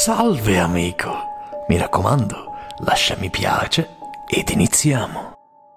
Salve amico, mi raccomando, lascia mi piace ed iniziamo.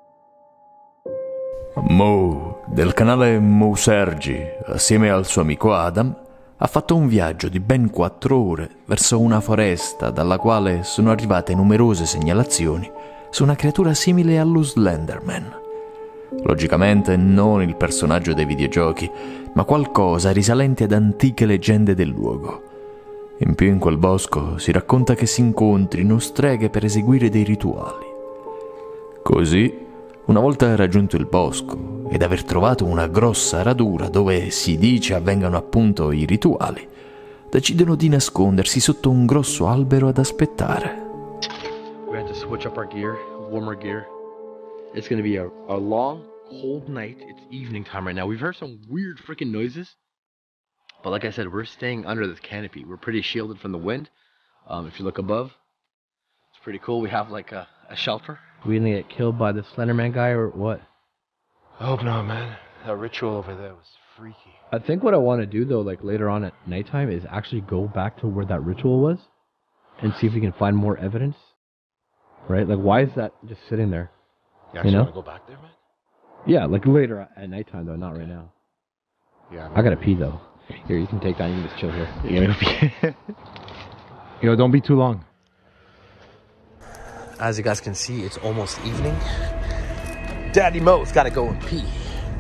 Mo, del canale Mo Sergi, assieme al suo amico Adam, ha fatto un viaggio di ben 4 ore verso una foresta dalla quale sono arrivate numerose segnalazioni su una creatura simile allo Slenderman. Logicamente non il personaggio dei videogiochi, ma qualcosa risalente ad antiche leggende del luogo. In più in quel bosco si racconta che si incontrino streghe per eseguire dei rituali. Così, una volta raggiunto il bosco ed aver trovato una grossa radura dove si dice avvengano appunto i rituali, decidono di nascondersi sotto un grosso albero ad aspettare. We have to switch up our gear, warmer gear. It's gonna be a long, cold night. It's evening time right now. We've heard some weird freaking noises. But like I said, we're staying under this canopy. We're pretty shielded from the wind. If you look above, it's pretty cool. We have like a shelter. We gonna get killed by the Slenderman guy or what? I hope not, man. That ritual over there was freaky. I think what I want to do though, like later on at nighttime, is actually go back to where that ritual was and see if we can find more evidence. Right? Like, why is that just sitting there? You actually know? want to go back there, man? Yeah, like later at nighttime though, not right now. Yeah. I gotta pee though. Here, you can take that. You can just chill here. You're gonna be. Yo, don't be too long. As you guys can see, it's almost evening. Daddy Mo's gotta go and pee.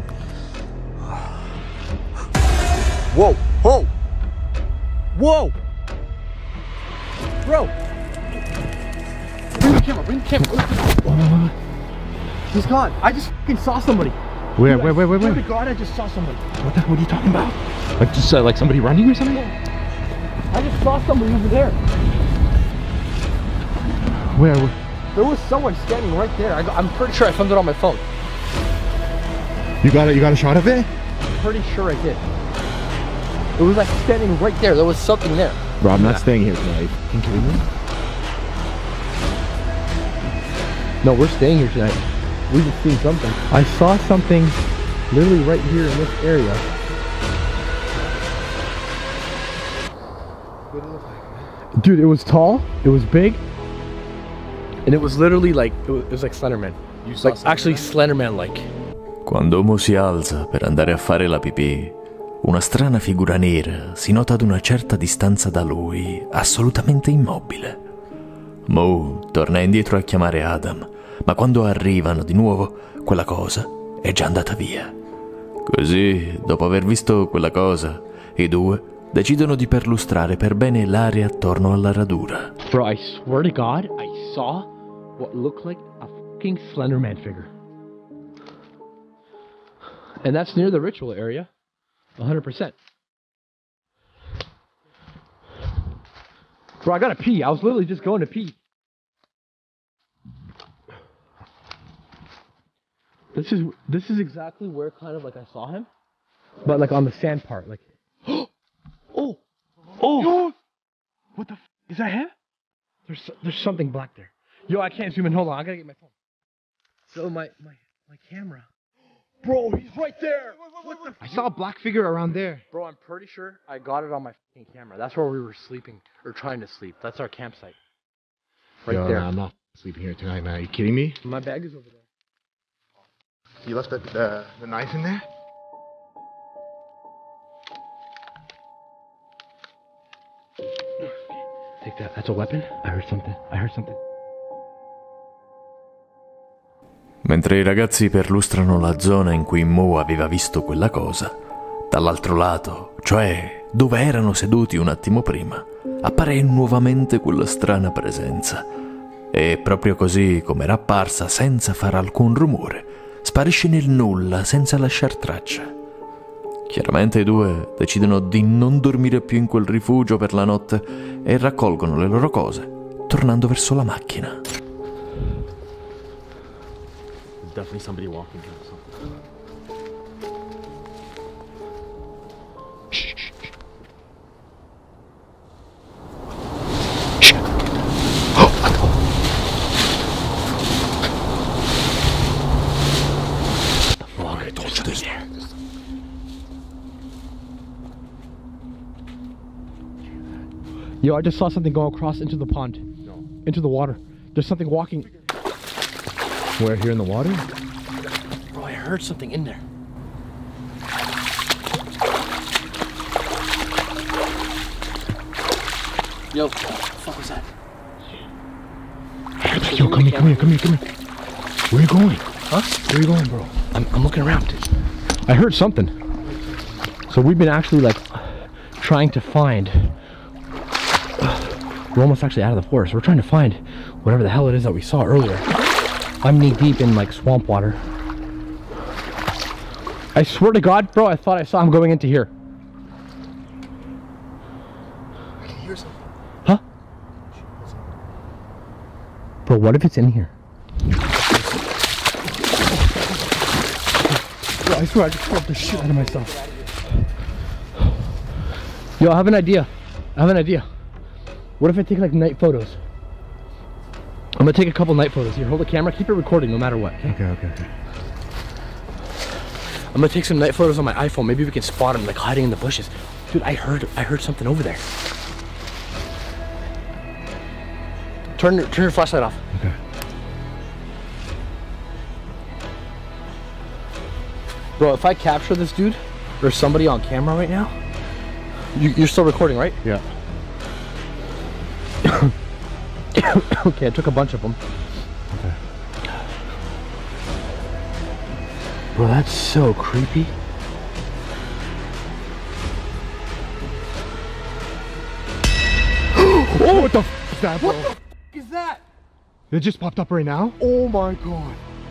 Whoa! Whoa! Whoa! Bro! Bring the camera, bring the camera. He's gone. I just fucking saw somebody. Where? Swear to God, I just saw somebody. What are you talking about? Like just like somebody running or something? I just saw somebody over there. Where? There was someone standing right there. I'm pretty sure I filmed it on my phone. You got a shot of it? I'm pretty sure I did. It was like standing right there. There was something there. Bro, I'm not staying here tonight. Can you kidding me? No, we're staying here tonight. We just seen something. I saw something literally right here in this area. What did it look like, man? Dude, it was tall, it was big, and it was literally like, it was like Slenderman. You saw Like, actually Slenderman-like. Quando Mo si alza per andare a fare la pipì, una strana figura nera si nota ad una certa distanza da lui, assolutamente immobile. Mo torna indietro a chiamare Adam, ma quando arrivano di nuovo, quella cosa è già andata via. Così, dopo aver visto quella cosa, i due decidono di perlustrare per bene l'area attorno alla radura. Bro, I swear to God, I saw what looked like a fucking Slenderman figure. And that's near the ritual area, 100%. Bro, I gotta pee. I was literally just going to pee. This is exactly where kind of like I saw him, but like on the sand part, like. Oh, Yo! What the f? Is that him? there's something black there. Yo, I can't zoom in. Hold on, I gotta get my phone. So my camera. Bro, he's right there. What the? I saw a black figure around there. Bro, I'm pretty sure I got it on my fucking camera. That's where we were sleeping or trying to sleep. That's our campsite. Right Yo, there. Nah, I'm not sleeping here tonight, man. Are you kidding me? My bag is over there. You left the knife in there? Take that. That's a weapon. I heard something. Mentre i ragazzi perlustrano la zona in cui Mo aveva visto quella cosa, dall'altro lato, cioè dove erano seduti un attimo prima, appare nuovamente quella strana presenza. E proprio così come era apparsa senza far alcun rumore, sparisce nel nulla senza lasciar traccia. Chiaramente i due decidono di non dormire più in quel rifugio per la notte e raccolgono le loro cose, tornando verso la macchina. There's definitely somebody walking here or something. Yo, I just saw something go across into the pond. No. Into the water. There's something walking. Where, here in the water? Bro, I heard something in there. Yo, what the fuck was that? Yo, come here. Where are you going? Huh? Where are you going, bro? I'm looking around. I heard something. So we've been actually like trying to find. We're almost actually out of the forest. We're trying to find whatever the hell it is that we saw earlier. I'm knee deep in like swamp water. I swear to God, bro, I thought I saw him going into here. I can hear something. Huh? Bro, what if it's in here? Bro, I swear I just felt the shit out of myself. Yo, I have an idea. What if I take like night photos? I'm gonna take a couple night photos. Here, hold the camera, keep it recording no matter what. Okay. I'm gonna take some night photos on my iPhone. Maybe we can spot him like hiding in the bushes. Dude, I heard something over there. Turn your flashlight off. Okay. Bro, if I capture this dude or somebody on camera right now, you're still recording, right? Yeah. Okay, I took a bunch of them. Okay. Bro, that's so creepy. Oh, what the f is that, bro? What the f is that? It just popped up right now? Oh my God.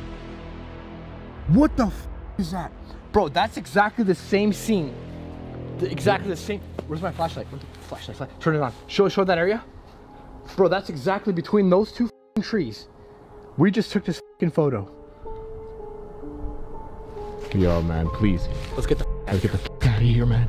What the f is that? Bro, that's exactly the same scene. Exactly the same. Where's my flashlight? Where's the flashlight? Turn it on. Show that area. Bro, that's exactly between those two trees. We just took this photo. Yo, man, please. Let's get the Let's get the f out of here, man.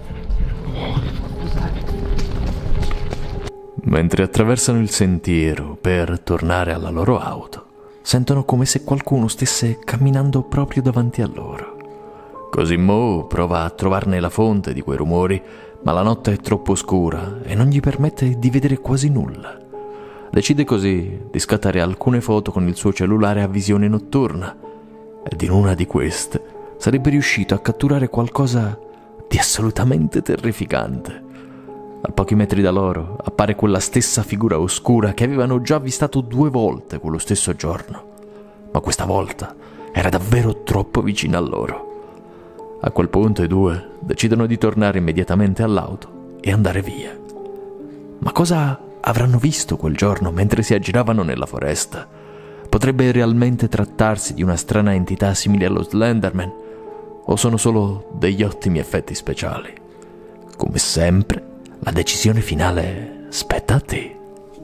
Mentre attraversano il sentiero per tornare alla loro auto, sentono come se qualcuno stesse camminando proprio davanti a loro. Così Mo prova a trovarne la fonte di quei rumori, ma la notte è troppo scura e non gli permette di vedere quasi nulla. Decide così di scattare alcune foto con il suo cellulare a visione notturna, ed in una di queste sarebbe riuscito a catturare qualcosa di assolutamente terrificante. A pochi metri da loro appare quella stessa figura oscura che avevano già avvistato 2 volte quello stesso giorno, ma questa volta era davvero troppo vicina a loro. A quel punto i due decidono di tornare immediatamente all'auto e andare via. Ma cosa avranno visto quel giorno mentre si aggiravano nella foresta? Potrebbe realmente trattarsi di una strana entità simile allo Slenderman, o sono solo degli ottimi effetti speciali? Come sempre, la decisione finale spetta a te.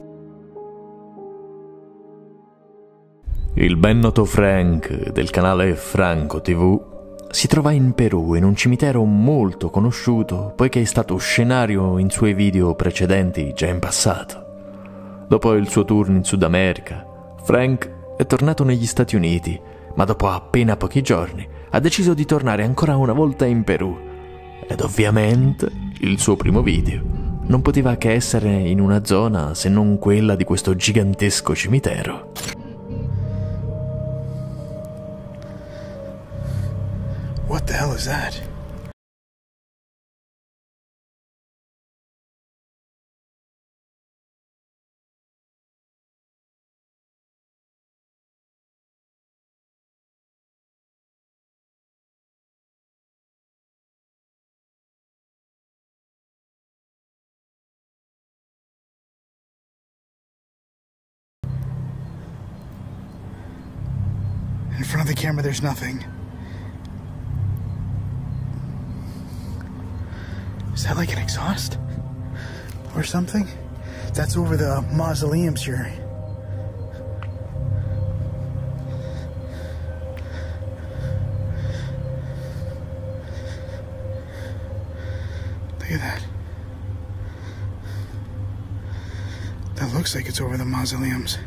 Il ben noto Frank del canale Franco TV si trova in Perù, in un cimitero molto conosciuto poiché è stato scenario in suoi video precedenti già in passato. Dopo il suo tour in Sud America, Frank è tornato negli Stati Uniti, ma dopo appena pochi giorni ha deciso di tornare ancora una volta in Perù. Ed ovviamente il suo primo video non poteva che essere in una zona se non quella di questo gigantesco cimitero. What the hell is that? In front of the camera, there's nothing. Is that like an exhaust? Or something? That's over the mausoleums here. Look at that. That looks like it's over the mausoleums.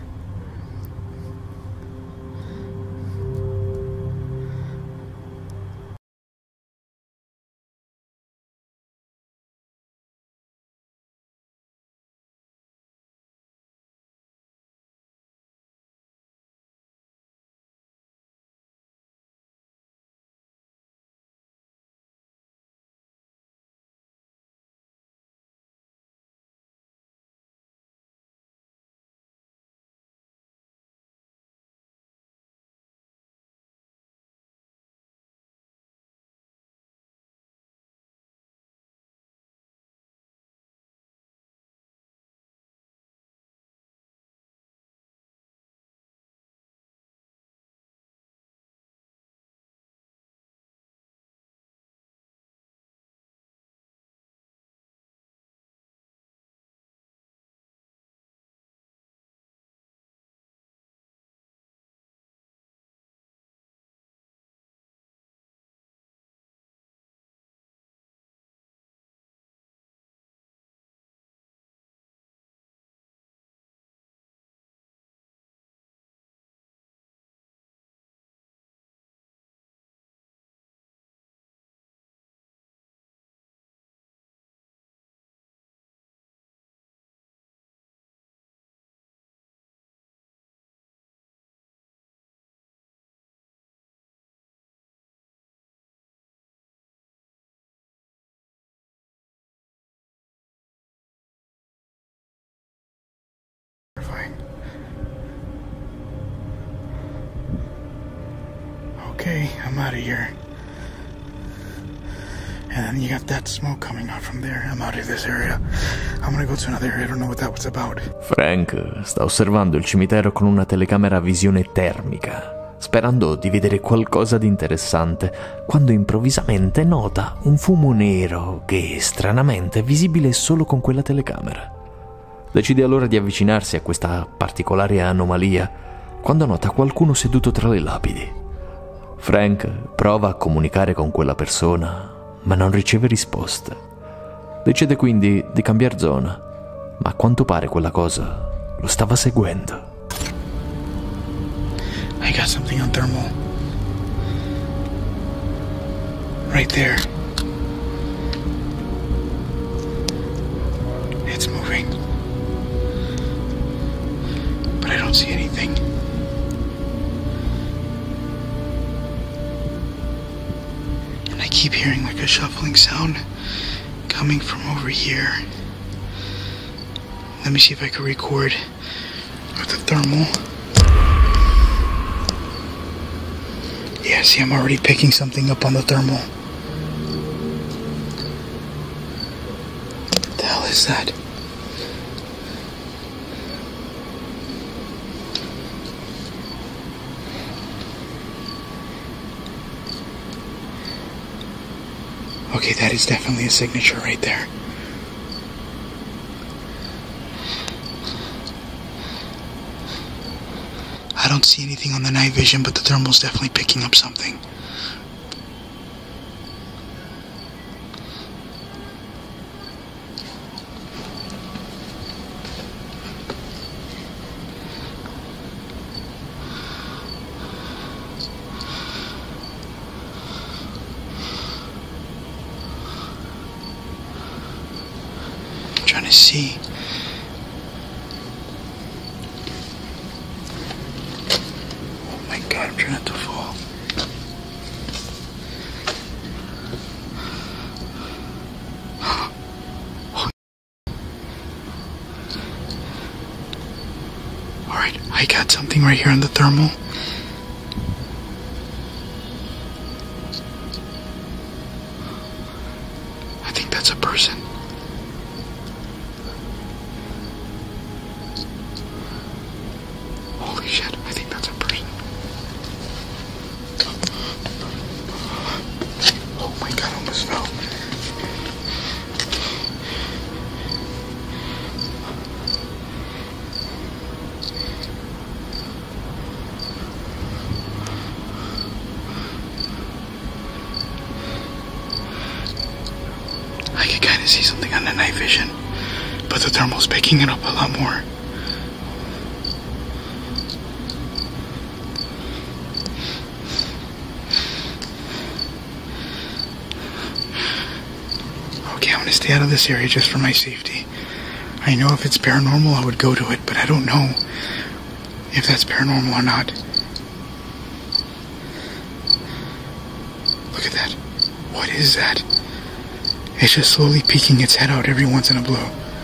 Okay, I'm out of here. And then you got that smoke coming out from there. I'm out of this area. I'm gonna go to another area. I don't know what that was about. Frank sta osservando il cimitero con una telecamera a visione termica, sperando di vedere qualcosa di interessante, quando improvvisamente nota un fumo nero che, stranamente, è visibile solo con quella telecamera. Decide allora di avvicinarsi a questa particolare anomalia, quando nota qualcuno seduto tra le lapidi. Frank prova a comunicare con quella persona, ma non riceve risposte. Decide quindi di cambiare zona, ma a quanto pare quella cosa lo stava seguendo. I got something on thermal. Right there. It's moving. But I don't see anything. I keep hearing like a shuffling sound coming from over here. Let me see if I can record with the thermal. Yeah, see, I'm already picking something up on the thermal. What the hell is that? Okay, that is definitely a signature right there. I don't see anything on the night vision, but the thermal's definitely picking up something. Trying to see. Oh my god, I'm trying not to fall. Alright, I got something right here on the thermal. I think that's a person. Holy shit, I think that's a person. Oh my god, I almost fell. I can kind of see something on the night vision, but the thermal's picking it up a lot more. Okay, I'm gonna stay out of this area just for my safety. I know if it's paranormal, I would go to it, but I don't know if that's paranormal or not. Look at that. What is that? It's just slowly peeking its head out every once in a blue.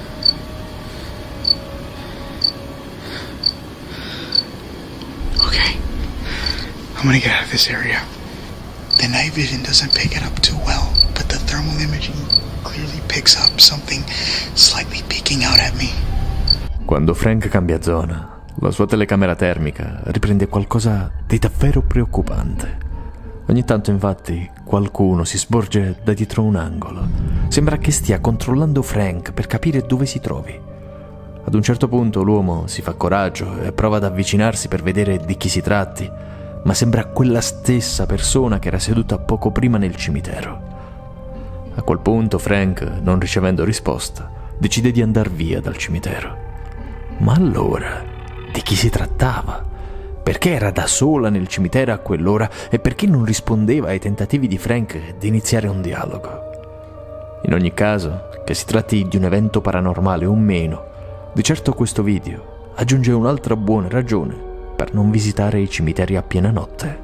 Okay, I'm gonna get out of this area. The night vision doesn't pick it up too well, but the thermal imaging clearly picks up something slightly peeking out at me. Quando Frank cambia zona, la sua telecamera termica riprende qualcosa di davvero preoccupante. Ogni tanto, infatti, qualcuno si sporge da dietro un angolo. Sembra che stia controllando Frank per capire dove si trovi. Ad un certo punto l'uomo si fa coraggio e prova ad avvicinarsi per vedere di chi si tratti, ma sembra quella stessa persona che era seduta poco prima nel cimitero. A quel punto Frank, non ricevendo risposta, decide di andar via dal cimitero. Ma allora, di chi si trattava? Perché era da sola nel cimitero a quell'ora e perché non rispondeva ai tentativi di Frank di iniziare un dialogo? In ogni caso, che si tratti di un evento paranormale o meno, di certo questo video aggiunge un'altra buona ragione per non visitare i cimiteri a piena notte.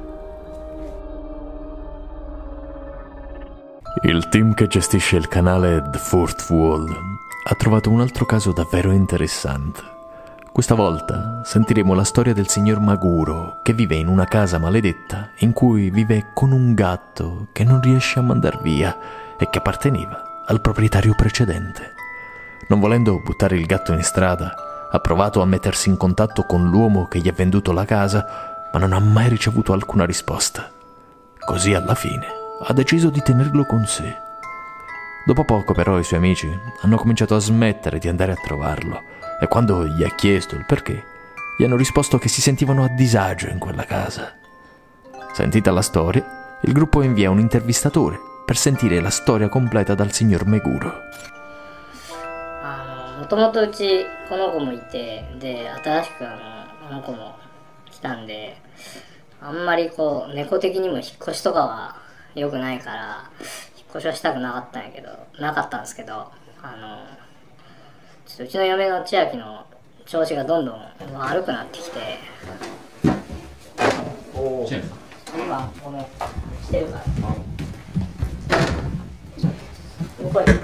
Il team che gestisce il canale The Fourth Wall ha trovato un altro caso davvero interessante. Questa volta sentiremo la storia del signor Maguro che vive in una casa maledetta in cui vive con un gatto che non riesce a mandar via e che apparteneva al proprietario precedente. Non volendo buttare il gatto in strada, ha provato a mettersi in contatto con l'uomo che gli ha venduto la casa, ma non ha mai ricevuto alcuna risposta. Così alla fine ha deciso di tenerlo con sé. Dopo poco però i suoi amici hanno cominciato a smettere di andare a trovarlo e quando gli ha chiesto il perché, gli hanno risposto che si sentivano a disagio in quella casa. Sentita la storia, il gruppo invia un intervistatore per sentire la storia completa dal signor Meguro. もともとうちこの子もいて、で新しくあの子も来たんで、あんまりこう猫的にも引っ越しとかは良くないから引っ越しはしたくなかったんですけど、ちょっとうちの嫁の千秋の調子がどんどん悪くなってきて、今このしてるからこれ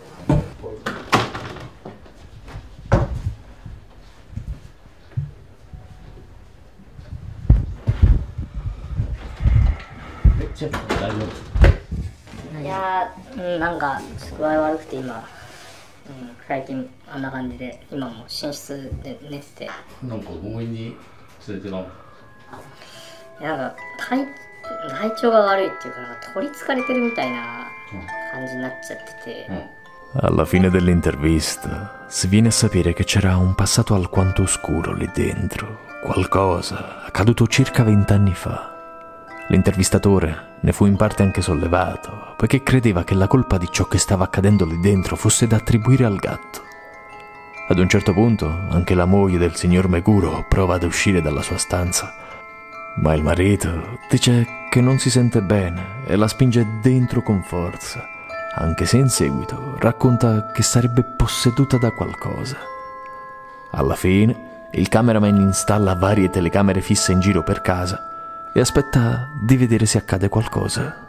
いやー、なんか具合悪くて今、最近あんな感じで今も寝室で寝てて、 なんか強引に連れてな。 なんか体調が悪いっていうか、なんか取りつかれてるみたいな感じになっちゃってて、 Alla fine dell'intervista si viene a sapere che c'era un passato alquanto oscuro lì dentro, qualcosa accaduto circa 20 anni fa. L'intervistatore ne fu in parte anche sollevato, poiché credeva che la colpa di ciò che stava accadendo lì dentro fosse da attribuire al gatto. Ad un certo punto anche la moglie del signor Meguro prova ad uscire dalla sua stanza, ma il marito dice che non si sente bene e la spinge dentro con forza, anche se in seguito racconta che sarebbe posseduta da qualcosa. Alla fine il cameraman installa varie telecamere fisse in giro per casa e aspetta di vedere se accade qualcosa.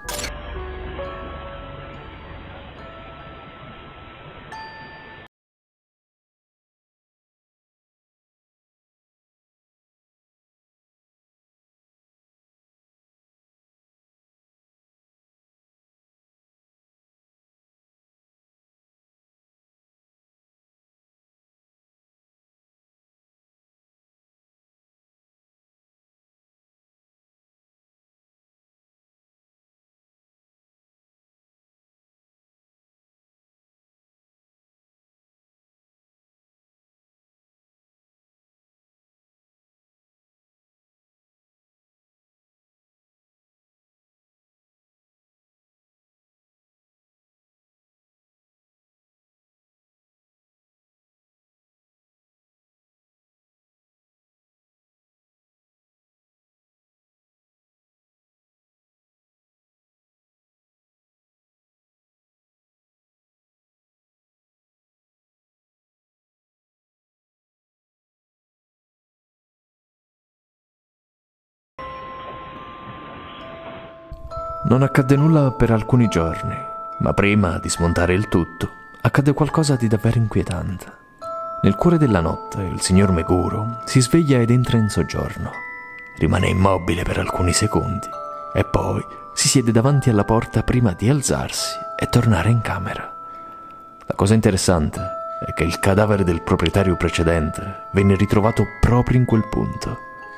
Non accadde nulla per alcuni giorni, ma prima di smontare il tutto, accadde qualcosa di davvero inquietante. Nel cuore della notte, il signor Meguro si sveglia ed entra in soggiorno. Rimane immobile per alcuni secondi e poi si siede davanti alla porta prima di alzarsi e tornare in camera. La cosa interessante è che il cadavere del proprietario precedente venne ritrovato proprio in quel punto.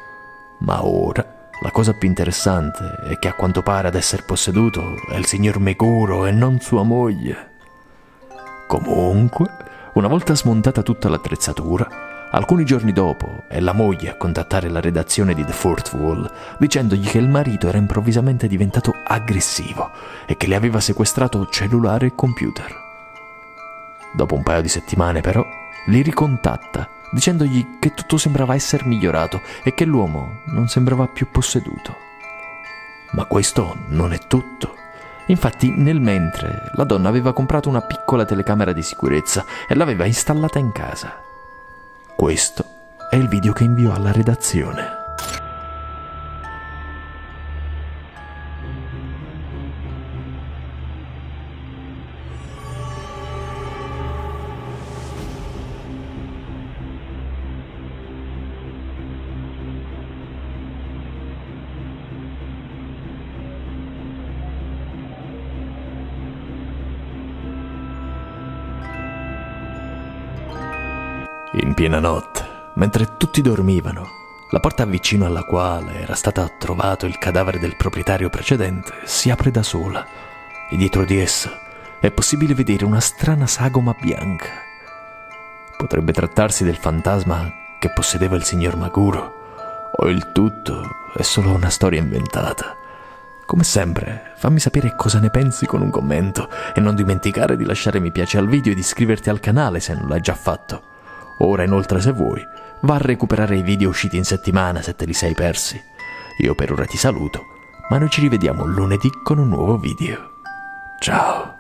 Ma ora la cosa più interessante è che a quanto pare ad essere posseduto è il signor Meguro e non sua moglie. Comunque, una volta smontata tutta l'attrezzatura, alcuni giorni dopo è la moglie a contattare la redazione di The Fourth Wall dicendogli che il marito era improvvisamente diventato aggressivo e che le aveva sequestrato cellulare e computer. Dopo un paio di settimane però li ricontatta dicendogli che tutto sembrava essere migliorato e che l'uomo non sembrava più posseduto. Ma questo non è tutto. Infatti, nel mentre, la donna aveva comprato una piccola telecamera di sicurezza e l'aveva installata in casa. Questo è il video che inviò alla redazione. In piena notte, mentre tutti dormivano, la porta vicino alla quale era stato trovato il cadavere del proprietario precedente si apre da sola e dietro di essa è possibile vedere una strana sagoma bianca. Potrebbe trattarsi del fantasma che possedeva il signor Maguro, o il tutto è solo una storia inventata. Come sempre, fammi sapere cosa ne pensi con un commento e non dimenticare di lasciare mi piace al video e di iscriverti al canale se non l'hai già fatto. Ora inoltre, se vuoi, va a recuperare i video usciti in settimana se te li sei persi. Io per ora ti saluto, ma noi ci rivediamo lunedì con un nuovo video. Ciao!